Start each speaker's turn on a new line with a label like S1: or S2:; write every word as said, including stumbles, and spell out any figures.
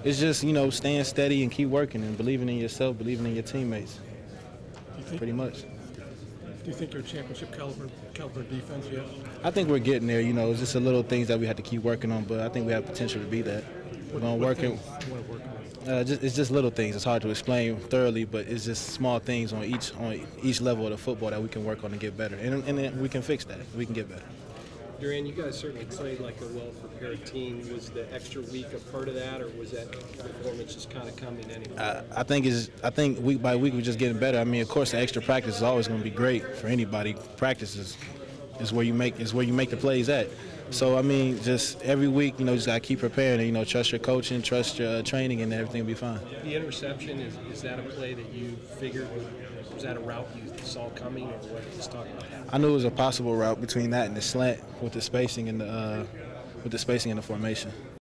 S1: it's just, you know, staying steady and keep working and believing in yourself, believing in your teammates.
S2: Do you think,
S1: pretty much.
S2: Do you think you're a championship caliber, caliber defense yet?
S1: I think we're getting there. You know, it's just the little things that we have to keep working on, but I think we have potential to be that. We're going to work it. Uh, just, it's just little things. It's hard to explain thoroughly, but it's just small things on each on each level of the football that we can work on to get better, and, and then we can fix that. We can get better.
S3: Duran, you guys certainly played like a well-prepared team. Was the extra week a part of that, or was that performance just kind of coming anyway?
S1: I, I think it's. I think week by week we're just getting better. I mean, of course, the extra practice is always going to be great for anybody. Practice is, is where you make is where you make the plays at. So I mean, just every week, you know, just gotta keep preparing and, you know, trust your coaching, trust your uh, training, and everything will be fine.
S3: The interception, is, is that a play that you figured, was that a route you saw coming, or what? Let's talk about that.
S1: I knew it was a possible route between that and the slant with the spacing and the uh, with the spacing and the formation.